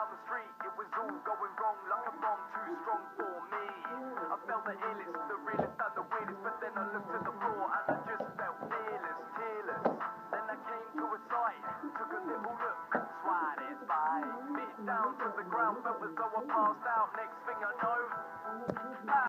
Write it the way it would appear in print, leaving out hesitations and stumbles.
down the street, it was all going wrong like a bomb too strong for me. I felt the illest, the realest and the weirdest, but then I looked at the floor and I just felt fearless, tearless. Then I came to a sight, took a little look, Suarez by. Bit down to the ground, felt as though I passed out.